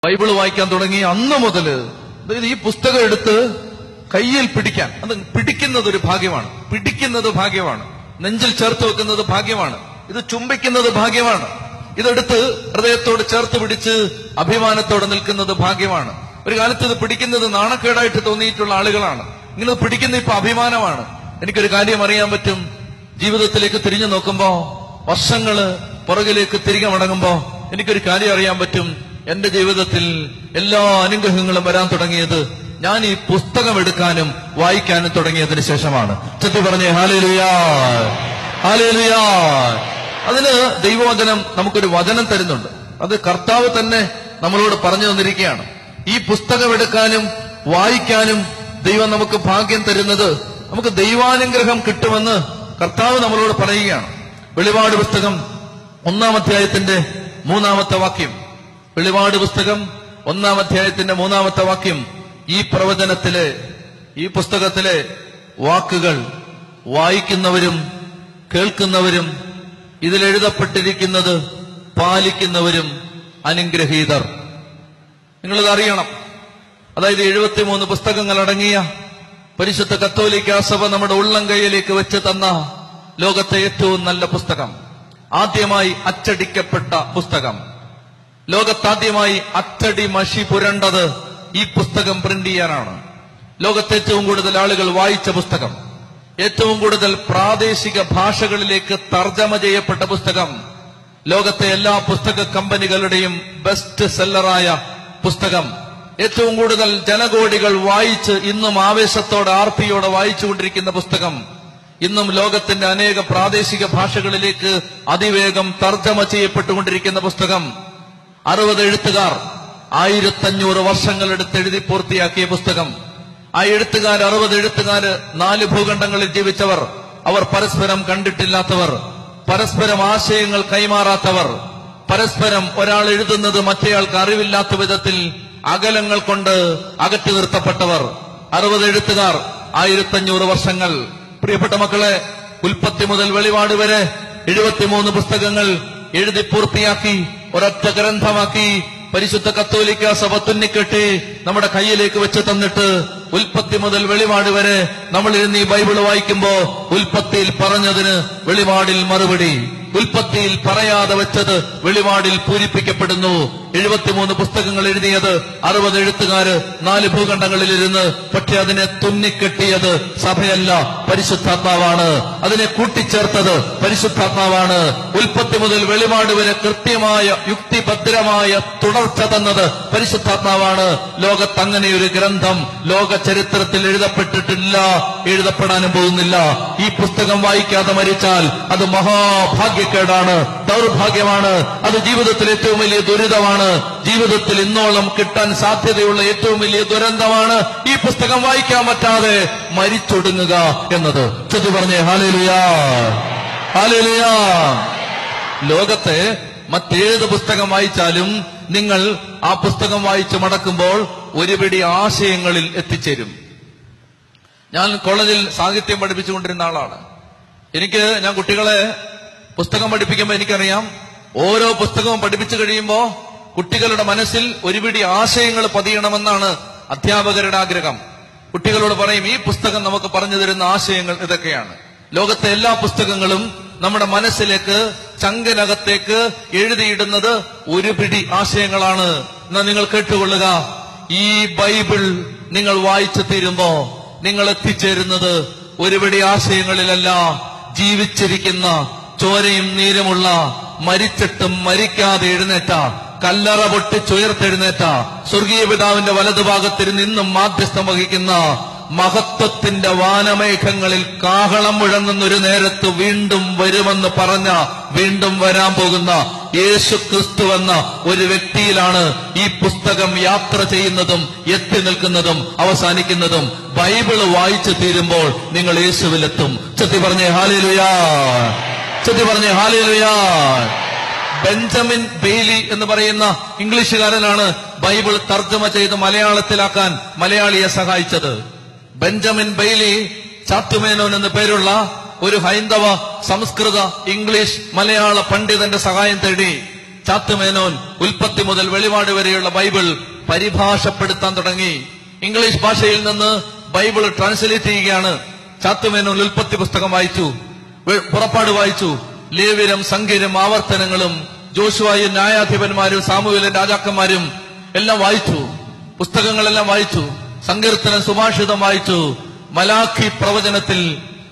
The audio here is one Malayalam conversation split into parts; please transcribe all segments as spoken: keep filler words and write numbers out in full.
ബൈബിള് വായിക്കാൻ തുടങ്ങി അന്ന് മുതല് അതായത് ഈ പുസ്തകം എടുത്ത് കയ്യിൽ പിടിക്കാൻ, അത് പിടിക്കുന്നത് ഒരു ഭാഗ്യമാണ്, പിടിക്കുന്നത് ഭാഗ്യമാണ്, നെഞ്ചിൽ ചേർത്ത് വെക്കുന്നത് ഭാഗ്യമാണ്, ഇത് ചുംബിക്കുന്നത് ഭാഗ്യമാണ്, ഇതെടുത്ത് ഹൃദയത്തോട് ചേർത്ത് പിടിച്ച് അഭിമാനത്തോടെ നിൽക്കുന്നത് ഭാഗ്യമാണ്. ഒരു കാലത്ത് ഇത് പിടിക്കുന്നത് നാണക്കേടായിട്ട് തോന്നിയിട്ടുള്ള ആളുകളാണ്. ഇങ്ങനെ പിടിക്കുന്ന ഇപ്പൊ അഭിമാനമാണ്. എനിക്കൊരു കാര്യം അറിയാൻ പറ്റും, ജീവിതത്തിലേക്ക് തിരിഞ്ഞു നോക്കുമ്പോ, വർഷങ്ങള് പുറകിലേക്ക് തിരികെ മടങ്ങുമ്പോ എനിക്കൊരു കാര്യം അറിയാൻ പറ്റും. എന്റെ ജീവിതത്തിൽ എല്ലാ അനുഗ്രഹങ്ങളും വരാൻ തുടങ്ങിയത് ഞാൻ ഈ പുസ്തകം എടുക്കാനും വായിക്കാനും തുടങ്ങിയതിന് ശേഷമാണ്. ചെത്തി പറഞ്ഞേ ഹല്ലേലൂയാ, ഹല്ലേലൂയാ. അതിന് ദൈവവചനം നമുക്കൊരു വചനം തരുന്നുണ്ട്. അത് കർത്താവ് തന്നെ നമ്മളോട് പറഞ്ഞു തന്നിരിക്കുകയാണ്. ഈ പുസ്തകം എടുക്കാനും വായിക്കാനും ദൈവം നമുക്ക് ഭാഗ്യം തരുന്നത് നമുക്ക് ദൈവാനുഗ്രഹം കിട്ടുമെന്ന് കർത്താവ് നമ്മളോട് പറയുകയാണ്. വെളിപാട് പുസ്തകം ഒന്നാം അധ്യായത്തിന്റെ മൂന്നാമത്തെ വാക്യം, വെളിപാട് പുസ്തകം ഒന്നാം അധ്യായത്തിന്റെ മൂന്നാമത്തെ വാക്യം. ഈ പ്രവചനത്തിലെ, ഈ പുസ്തകത്തിലെ വാക്കുകൾ വായിക്കുന്നവരും കേൾക്കുന്നവരും ഇതിലെഴുതപ്പെട്ടിരിക്കുന്നത് പാലിക്കുന്നവരും അനുഗ്രഹീതർ. നിങ്ങളിത് അറിയണം. അതായത് എഴുപത്തിമൂന്ന് പുസ്തകങ്ങൾ അടങ്ങിയ പരിശുദ്ധ കത്തോലിക്കാ സഭ നമ്മുടെ ഉള്ളം കൈയിലേക്ക് വെച്ച് തന്ന ലോകത്തെ ഏറ്റവും നല്ല പുസ്തകം, ആദ്യമായി അച്ചടിക്കപ്പെട്ട പുസ്തകം, ലോകത്താദ്യമായി അച്ചടി മഷി പുരണ്ടത് ഈ പുസ്തകം പ്രിന്റ് ചെയ്യാനാണ്. ലോകത്തെ ഏറ്റവും കൂടുതൽ ആളുകൾ വായിച്ച പുസ്തകം, ഏറ്റവും കൂടുതൽ പ്രാദേശിക ഭാഷകളിലേക്ക് തർജ്ജമ ചെയ്യപ്പെട്ട പുസ്തകം, ലോകത്തെ എല്ലാ പുസ്തക കമ്പനികളുടെയും ബെസ്റ്റ് സെല്ലറായ പുസ്തകം, ഏറ്റവും കൂടുതൽ ജനകോടികൾ വായിച്ച് ഇന്നും ആവേശത്തോടെ ആർത്തിയോടെ വായിച്ചുകൊണ്ടിരിക്കുന്ന പുസ്തകം, ഇന്നും ലോകത്തിന്റെ അനേക പ്രാദേശിക ഭാഷകളിലേക്ക് അതിവേഗം തർജ്ജമ ചെയ്യപ്പെട്ടുകൊണ്ടിരിക്കുന്ന പുസ്തകം, അറുപത് എഴുത്തുകാർ ആയിരത്തഞ്ഞൂറ് വർഷങ്ങളെടുത്ത് എഴുതി പൂർത്തിയാക്കിയ പുസ്തകം. ആ എഴുത്തുകാർ, അറുപത് എഴുത്തുകാര് നാല് ഭൂഖണ്ഡങ്ങളിൽ ജീവിച്ചവർ, അവർ പരസ്പരം കണ്ടിട്ടില്ലാത്തവർ, പരസ്പരം ആശയങ്ങൾ കൈമാറാത്തവർ, പരസ്പരം ഒരാൾ എഴുതുന്നത് മറ്റേയാൾക്ക് അറിവില്ലാത്ത വിധത്തിൽ അകലങ്ങൾ കൊണ്ട് അകറ്റി നിർത്തപ്പെട്ടവർ. അറുപത് എഴുത്തുകാർ, ആയിരത്തഞ്ഞൂറ് വർഷങ്ങൾ. പ്രിയപ്പെട്ട മക്കളെ, ഉൽപ്പത്തി മുതൽ വെളിപാട് വരെ എഴുപത്തിമൂന്ന് പുസ്തകങ്ങൾ എഴുതി പൂർത്തിയാക്കി ഒരൊറ്റ ഗ്രന്ഥമാക്കി പരിശുദ്ധ കത്തോലിക്കാ സഭ തുന്നിക്കെട്ടി നമ്മുടെ കയ്യിലേക്ക് വെച്ച് തന്നിട്ട് ഉൽപ്പത്തി മുതൽ വെളിപാട് വരെ നമ്മൾ ഇരുന്ന് ഈ ബൈബിള് വായിക്കുമ്പോ ഉൽപ്പത്തിയിൽ പറഞ്ഞതിന് വെളിപാടിൽ മറുപടി, ഉൽപ്പത്തിയിൽ പറയാതെ വെച്ചത് വെളിപാടിൽ പൂരിപ്പിക്കപ്പെടുന്നു. എഴുപത്തിമൂന്ന് പുസ്തകങ്ങൾ എഴുതിയത് അറുപത് എഴുത്തുകാര് നാല് ഭൂഖണ്ഡങ്ങളിലിരുന്ന്. പക്ഷെ അതിനെ തുന്നിക്കെട്ടിയത് സഭയല്ല, പരിശുദ്ധാത്മാവാണ്. അതിനെ കൂട്ടിച്ചേർത്തത് പരിശുദ്ധാത്മാവാണ്. ഉൽപ്പത്തി മുതൽ വെളിപാട് വരെ കൃത്യമായ യുക്തിഭദ്രമായ തുടർച്ച തന്നത് പരിശുദ്ധാത്മാവാണ്. ലോകത്ത് അങ്ങനെയൊരു ഗ്രന്ഥം ലോക ചരിത്രത്തിൽ എഴുതപ്പെട്ടിട്ടില്ല, എഴുതപ്പെടാനും പോകുന്നില്ല. ഈ പുസ്തകം വായിക്കാതെ മരിച്ചാൽ അത് മഹാഭാഗ്യക്കേടാണ്, ദൗർഭാഗ്യമാണ്. അത് ജീവിതത്തിൽ ഏറ്റവും വലിയ ദുരിതമാണ്. ജീവിതത്തിൽ ഇന്നോളം കിട്ടാൻ സാധ്യതയുള്ള ഏറ്റവും വലിയ ദുരന്തമാണ് ഈ പുസ്തകം വായിക്കാൻ പറ്റാതെ മരിച്ചൊടുങ്ങുക എന്നത്. ചൊല്ലി പറഞ്ഞേ ഹല്ലേലൂയാ, ഹല്ലേലൂയാ. ലോകത്തെ മറ്റേത് പുസ്തകം വായിച്ചാലും നിങ്ങൾ ആ പുസ്തകം വായിച്ച് മടക്കുമ്പോൾ ഒരുപിടി ആശയങ്ങളിൽ എത്തിച്ചേരും. ഞാൻ കോളേജിൽ സാഹിത്യം പഠിപ്പിച്ചുകൊണ്ടിരുന്ന ആളാണ്. എനിക്ക് ഞാൻ കുട്ടികളെ പുസ്തകം പഠിപ്പിക്കുമ്പോൾ എനിക്കറിയാം, ഓരോ പുസ്തകവും പഠിപ്പിച്ചു കഴിയുമ്പോ കുട്ടികളുടെ മനസ്സിൽ ഒരുപിടി ആശയങ്ങൾ പതിയണമെന്നാണ് അധ്യാപകരുടെ ആഗ്രഹം. കുട്ടികളോട് പറയും, ഈ പുസ്തകം നമുക്ക് പറഞ്ഞു തരുന്ന ആശയങ്ങൾ ഇതൊക്കെയാണ്. ലോകത്തെ എല്ലാ പുസ്തകങ്ങളും നമ്മുടെ മനസ്സിലേക്ക്, ചങ്കനകത്തേക്ക് എഴുതിയിടുന്നത് ഒരു പിടി ആശയങ്ങളാണ്. എന്നാ നിങ്ങൾ കേട്ടുകൊള്ളുക, ഈ ബൈബിൾ നിങ്ങൾ വായിച്ചു തീരുമ്പോ നിങ്ങൾ എത്തിച്ചേരുന്നത് ഒരുപിടി ആശയങ്ങളിലല്ല, ജീവിച്ചിരിക്കുന്ന, ചോരയും നീരുമുള്ള, മരിച്ചിട്ടും മരിക്കാതെ എഴുന്നേറ്റ, കല്ലറ പൊട്ടിച്ചുയർത്തെഴുന്നേറ്റ, സ്വർഗീയ പിതാവിന്റെ വലതുഭാഗത്തിരുന്ന് ഇന്നും മാധ്യസ്ഥം വഹിക്കുന്ന, മഹത്വത്തിന്റെ വാനമേഘങ്ങളിൽ കാഹളം മുഴങ്ങുന്നൊരു നേരത്ത് വീണ്ടും വരുമെന്ന് പറഞ്ഞ, വീണ്ടും വരാൻ പോകുന്ന യേശു ക്രിസ്തു എന്ന ഒരു വ്യക്തിയിലാണ് ഈ പുസ്തകം യാത്ര ചെയ്യുന്നതും എത്തി നിൽക്കുന്നതും അവസാനിക്കുന്നതും. ബൈബിള് വായിച്ചു തീരുമ്പോൾ നിങ്ങൾ യേശുവിലെത്തും. ചെത്തി പറഞ്ഞേ ഹല്ലേലൂയാ, ചെത്തി പറഞ്ഞേ ഹല്ലേലൂയാ. ബെഞ്ചമിൻ ബെയ്ലി എന്ന് പറയുന്ന ഇംഗ്ലീഷുകാരനാണ് ബൈബിൾ തർജ്ജമ ചെയ്ത് മലയാളത്തിലാക്കാൻ മലയാളിയെ സഹായിച്ചത്. ബെഞ്ചമിൻ ബെയ്ലി ചാത്തുമേനോൻ എന്ന് പേരുള്ള ഒരു ഹൈന്ദവ സംസ്കൃത ഇംഗ്ലീഷ് മലയാള പണ്ഡിതന്റെ സഹായം തേടി ചാത്തുമേനോൻ ഉൽപ്പത്തി മുതൽ വെളിപാട് വരെയുള്ള ബൈബിൾ പരിഭാഷപ്പെടുത്താൻ തുടങ്ങി. ഇംഗ്ലീഷ് ഭാഷയിൽ നിന്ന് ബൈബിൾ ട്രാൻസ്ലേറ്റ് ചെയ്യുകയാണ്. ചാത്തുമേനോൻ ഉൽപ്പത്തി പുസ്തകം വായിച്ചു, പുറപ്പാട് വായിച്ചു, ലേവ്യരും സംഖ്യരും ആവർത്തനങ്ങളും ജോഷുവായും ന്യായാധിപന്മാരും സാമുവേലും രാജാക്കന്മാരും എല്ലാം വായിച്ചു. പുസ്തകങ്ങളെല്ലാം വായിച്ചു. സങ്കീർത്തനം സുഭാഷിതം വായിച്ചു. മലാഖി പ്രവചനത്തിൽ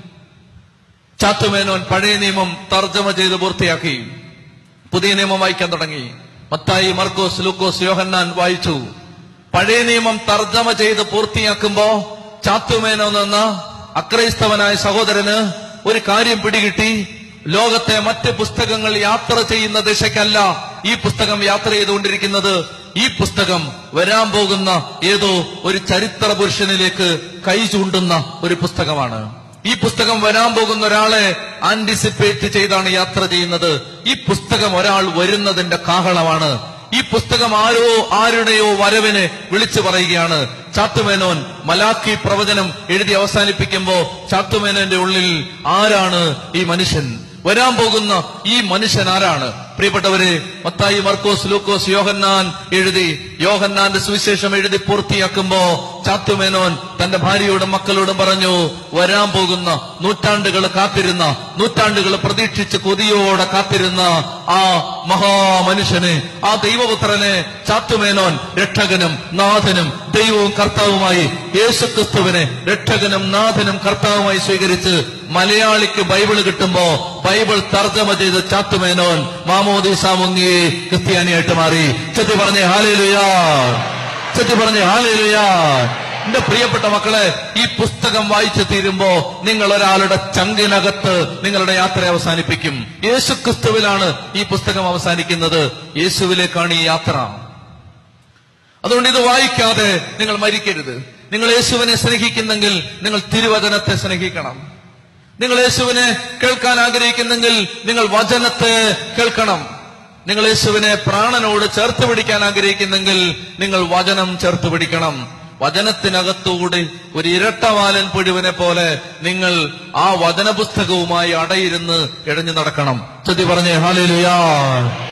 ചാത്തുമേനോൻ പഴയ നിയമം തർജ്ജമ ചെയ്ത് പൂർത്തിയാക്കി. പുതിയ നിയമം വായിക്കാൻ തുടങ്ങി. മത്തായി, മർക്കോസ്, ലൂക്കോസ്, യോഹന്നാൻ വായിച്ചു. പഴയ നിയമം തർജ്ജമ ചെയ്ത് പൂർത്തിയാക്കുമ്പോ ചാത്തുമേനോൻ എന്ന അക്രൈസ്തവനായ സഹോദരന് ഒരു കാര്യം പിടികിട്ടി. ലോകത്തെ മറ്റ് പുസ്തകങ്ങൾ യാത്ര ചെയ്യുന്ന ദിശയ്ക്കല്ല ഈ പുസ്തകം യാത്ര ചെയ്തുകൊണ്ടിരിക്കുന്നത്. ഈ പുസ്തകം വരാൻ പോകുന്ന ഏതോ ഒരു ചരിത്ര പുരുഷനിലേക്ക് കൈ ചൂണ്ടുന്ന ഒരു പുസ്തകമാണ്. ഈ പുസ്തകം വരാൻ പോകുന്ന ഒരാളെ ആന്റിസിപ്പേറ്റ് ചെയ്താണ് യാത്ര ചെയ്യുന്നത്. ഈ പുസ്തകം ഒരാൾ വരുന്നതിന്റെ കാഹളമാണ്. ഈ പുസ്തകം ആരോ ആരുടെയോ വരവിനെ വിളിച്ചു പറയുകയാണ്. ചാത്തുമേനോൻ മലാഖി പ്രവചനം എഴുതി അവസാനിപ്പിക്കുമ്പോ ചാത്തുമേനോന്റെ ഉള്ളിൽ ആരാണ് ഈ മനുഷ്യൻ, വരാൻ പോകുന്ന ഈ മനുഷ്യൻ ആരാണ്? പ്രിയപ്പെട്ടവരെ, മത്തായി, മർക്കോസ്, ലൂക്കോസ്, യോഹന്നാൻ എഴുതി യോഹന്നാന്റെ സുവിശേഷം എഴുതി പൂർത്തിയാക്കുമ്പോ ചാത്തുമേനോൻ തന്റെ ഭാര്യയോടും മക്കളോടും പറഞ്ഞു, വരാൻ പോകുന്ന നൂറ്റാണ്ടുകൾ കാത്തിരുന്ന, നൂറ്റാണ്ടുകൾ പ്രതീക്ഷിച്ച് കൊതിയോടെ കാത്തിരുന്ന ആ മഹാമനുഷ്യനെ, ആ ദൈവപുത്രനെ ചാത്തുമേനോൻ രക്ഷകനും നാഥനും ദൈവവും കർത്താവുമായി യേശുക്രിസ്തുവിനെ രക്ഷകനും നാഥനും കർത്താവുമായി സ്വീകരിച്ച് മലയാളിക്ക് ബൈബിള് കിട്ടുമ്പോ ബൈബിൾ തർജ്ജമ ചെയ്ത് ചാത്തുമേനോൻ മാമോദീസ മുങ്ങി ക്രിസ്ത്യാനിയായിട്ട് മാറി. ചെത്തി പറഞ്ഞേ ഹല്ലേലൂയ, ചെത്തി പറഞ്ഞേ ഹല്ലേലൂയ. എന്റെ പ്രിയപ്പെട്ട മക്കളെ, ഈ പുസ്തകം വായിച്ചു തീരുമ്പോ നിങ്ങൾ ഒരാളുടെ ചങ്കിനകത്ത് നിങ്ങളുടെ യാത്ര അവസാനിപ്പിക്കും. യേശുക്രിസ്തുവിലാണ് ഈ പുസ്തകം അവസാനിക്കുന്നത്. യേശുവിലേക്കാണ് ഈ യാത്ര. അതുകൊണ്ട് ഇത് വായിക്കാതെ നിങ്ങൾ മരിക്കരുത്. നിങ്ങൾ യേശുവിനെ സ്നേഹിക്കുന്നെങ്കിൽ നിങ്ങൾ തിരുവചനത്തെ സ്നേഹിക്കണം. നിങ്ങൾ യേശുവിനെ കേൾക്കാൻ ആഗ്രഹിക്കുന്നെങ്കിൽ നിങ്ങൾ വചനത്തെ കേൾക്കണം. നിങ്ങൾ യേശുവിനെ പ്രാണനോട് ചേർത്ത് പിടിക്കാൻ ആഗ്രഹിക്കുന്നെങ്കിൽ നിങ്ങൾ വചനം ചേർത്ത് പിടിക്കണം. വചനത്തിനകത്തൂടെ ഒരു ഇരട്ടവാലൻ പുഴുവിനെ പോലെ നിങ്ങൾ ആ വചന പുസ്തകവുമായി അടയിരുന്ന് ഇഴഞ്ഞു നടക്കണം. ചൊല്ലി പറഞ്ഞേ ഹല്ലേലൂയ.